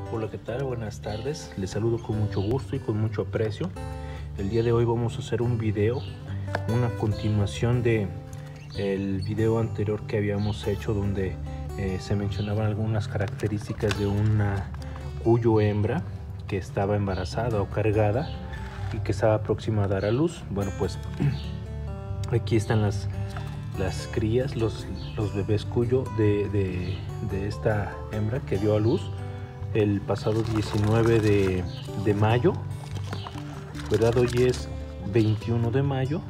Hola, ¿qué tal? Buenas tardes. Les saludo con mucho gusto y con mucho aprecio. El día de hoy vamos a hacer un video, una continuación de el video anterior que habíamos hecho, donde se mencionaban algunas características de una cuyo hembra que estaba embarazada o cargada y que estaba próxima a dar a luz. Bueno, pues aquí están las crías, los bebés cuyo de esta hembra que dio a luz el pasado 19 de mayo, ¿verdad? Hoy es 21 de mayo.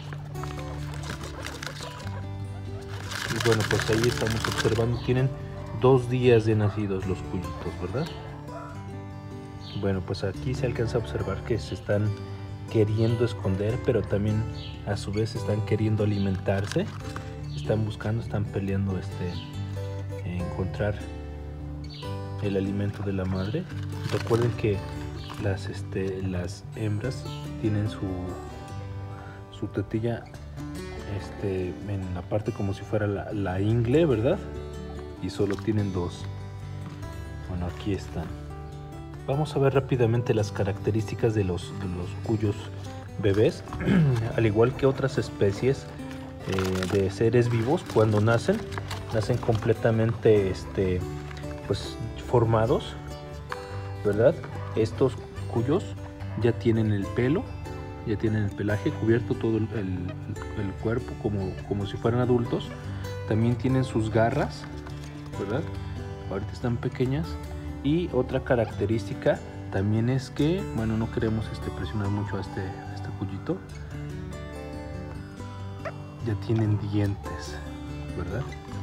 Y bueno, pues ahí estamos observando, tienen 2 días de nacidos los cuyitos, ¿verdad? Bueno, pues aquí se alcanza a observar que se están queriendo esconder, pero también a su vez están queriendo alimentarse. Están buscando, están peleando encontrar el alimento de la madre. Recuerden que las hembras tienen su tetilla en la parte como si fuera la ingle, ¿verdad? Y solo tienen 2. Bueno, aquí están. Vamos a ver rápidamente las características de los cuyos bebés. Al igual que otras especies de seres vivos, cuando nacen completamente pues formados, ¿verdad? Estos cuyos ya tienen el pelo, ya tienen el pelaje cubierto, todo el cuerpo como si fueran adultos. También tienen sus garras, ¿verdad? Ahorita están pequeñas. Y otra característica también es que, bueno, no queremos presionar mucho a este cuyito. Ya tienen dientes, ¿verdad?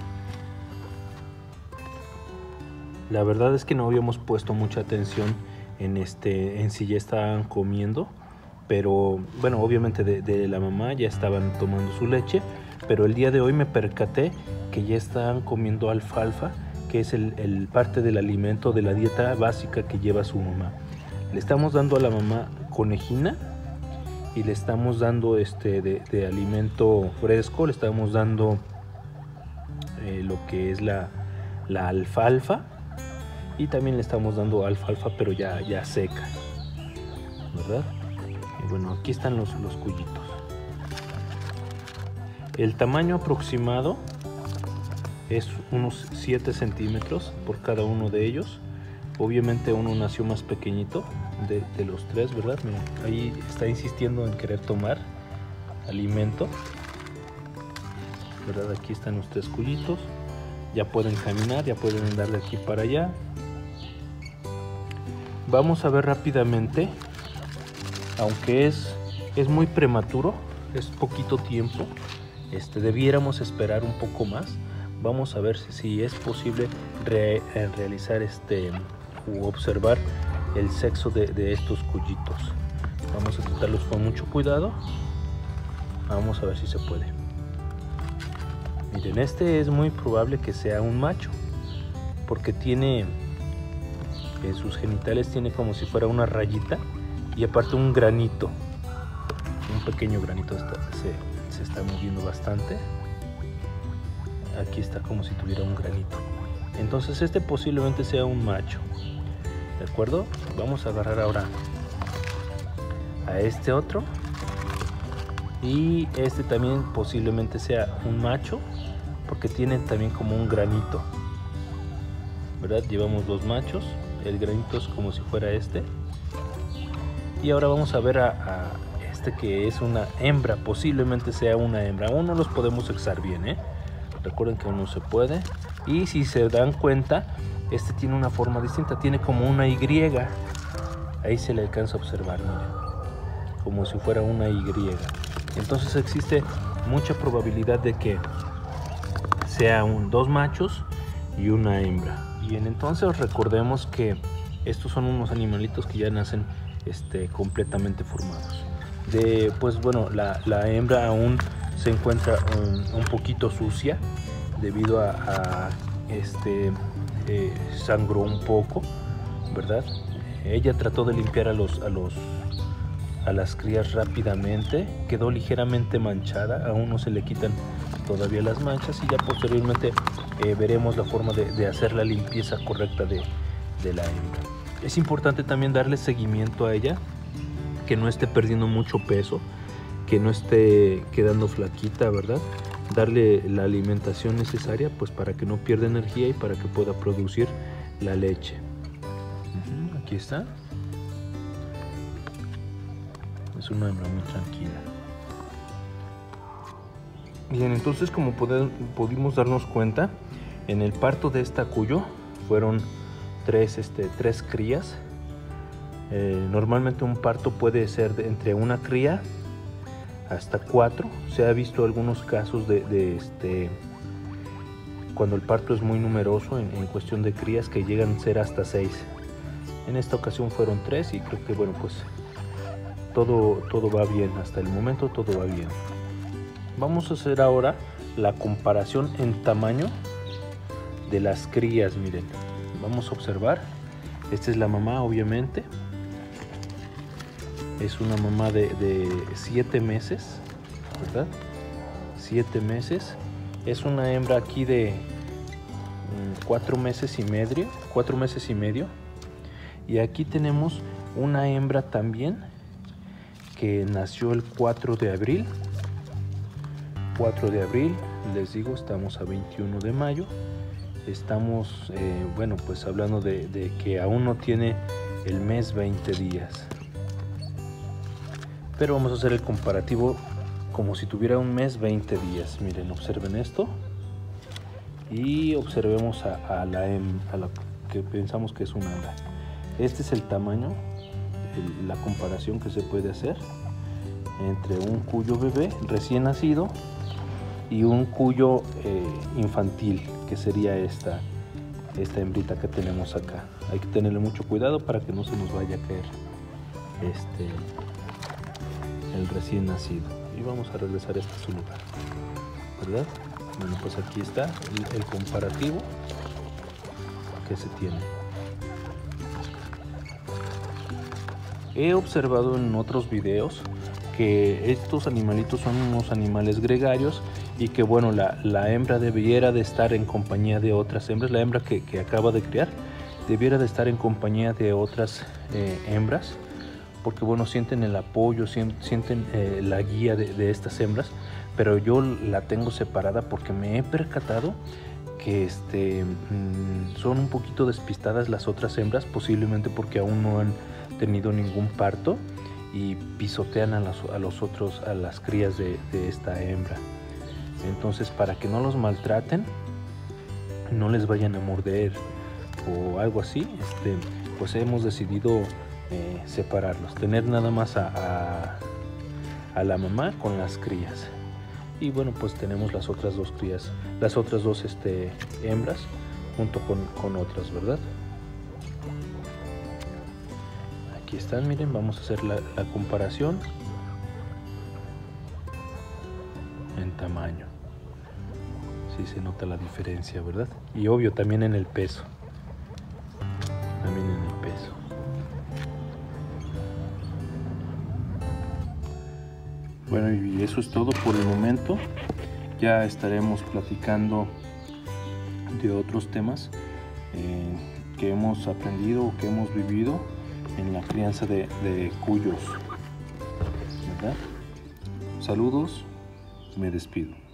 La verdad es que no habíamos puesto mucha atención en si ya estaban comiendo, pero bueno, obviamente de la mamá ya estaban tomando su leche, pero el día de hoy me percaté que ya estaban comiendo alfalfa, que es el parte del alimento de la dieta básica que lleva su mamá. Le estamos dando a la mamá conejina y le estamos dando de alimento fresco, le estamos dando lo que es la alfalfa, y también le estamos dando alfalfa pero ya seca, ¿verdad? Y bueno, aquí están los cuyitos. El tamaño aproximado es unos 7 centímetros por cada uno de ellos. Obviamente uno nació más pequeñito de los 3, ¿verdad? Miren, ahí está insistiendo en querer tomar alimento, ¿verdad? Aquí están los 3 cuyitos. Ya pueden caminar, ya pueden andar de aquí para allá. Vamos a ver rápidamente, aunque es muy prematuro, es poquito tiempo, debiéramos esperar un poco más. Vamos a ver si es posible realizar o observar el sexo de estos cuyitos. Vamos a tratarlos con mucho cuidado. Vamos a ver si se puede. Miren, es muy probable que sea un macho, porque tiene en sus genitales tiene como si fuera una rayita y aparte un granito, un pequeño granito. Se está moviendo bastante. Aquí está como si tuviera un granito. Entonces posiblemente sea un macho, ¿de acuerdo? Vamos a agarrar ahora a este otro, y también posiblemente sea un macho porque tiene también como un granito, ¿verdad? Llevamos 2 machos, el granito es como si fuera y ahora vamos a ver a que es una hembra, posiblemente sea una hembra. Aún no los podemos sexar bien, recuerden que aún no se puede. Y si se dan cuenta, tiene una forma distinta, tiene como una Y, ahí se le alcanza a observar, miren, como si fuera una Y. Entonces existe mucha probabilidad de que sea 2 machos y una hembra. Y entonces recordemos que estos son unos animalitos que ya nacen completamente formados. Pues bueno, la hembra aún se encuentra un poquito sucia debido a sangró un poco, ¿verdad? Ella trató de limpiar a las crías rápidamente, quedó ligeramente manchada, aún no se le quitan todavía las manchas, y ya posteriormente veremos la forma de hacer la limpieza correcta de la hembra. Es importante también darle seguimiento a ella, que no esté perdiendo mucho peso, que no esté quedando flaquita, ¿verdad? Darle la alimentación necesaria pues para que no pierda energía y para que pueda producir la leche. Aquí está. Es una hembra muy tranquila. Bien, entonces como pudimos darnos cuenta, en el parto de esta cuyo fueron tres crías. Normalmente un parto puede ser entre una cría hasta 4. Se ha visto algunos casos de cuando el parto es muy numeroso en cuestión de crías, que llegan a ser hasta 6. En esta ocasión fueron 3 y creo que bueno, pues todo va bien. Hasta el momento todo va bien. Vamos a hacer ahora la comparación en tamaño de las crías. Miren, vamos a observar. Esta es la mamá, obviamente. Es una mamá de 7 meses, ¿verdad? 7 meses. Es una hembra aquí de 4 meses y medio. 4 meses y medio. Y aquí tenemos una hembra también que nació el 4 de abril. 4 de abril, les digo, estamos a 21 de mayo. Estamos, bueno, pues hablando de que aún no tiene el mes 20 días. Pero vamos a hacer el comparativo como si tuviera un mes 20 días. Miren, observen esto. Y observemos a la que pensamos que es una hembra. Este es el tamaño, la comparación que se puede hacer entre un cuyo bebé recién nacido y un cuyo infantil, que sería esta hembrita que tenemos acá. Hay que tenerle mucho cuidado para que no se nos vaya a caer el recién nacido. Y vamos a regresar a su lugar, ¿verdad? Bueno, pues aquí está el comparativo que se tiene. He observado en otros videos que estos animalitos son unos animales gregarios y que bueno, la hembra debiera de estar en compañía de otras hembras. La hembra que acaba de criar debiera de estar en compañía de otras hembras, porque bueno, sienten el apoyo, sienten la guía de estas hembras. Pero yo la tengo separada porque me he percatado que son un poquito despistadas las otras hembras, posiblemente porque aún no han tenido ningún parto y pisotean a las crías de esta hembra. Entonces, para que no los maltraten, no les vayan a morder o algo así, pues hemos decidido separarlos, tener nada más a la mamá con las crías. Y bueno, pues tenemos las otras dos crías, las otras dos hembras junto con otras, ¿verdad? Aquí están, miren, vamos a hacer la comparación en tamaño. Sí se nota la diferencia, ¿verdad? Y obvio también en el peso. También en el peso. Bueno, y eso es todo por el momento. Ya estaremos platicando de otros temas que hemos aprendido o que hemos vivido en la crianza de cuyos, ¿verdad? Saludos, me despido.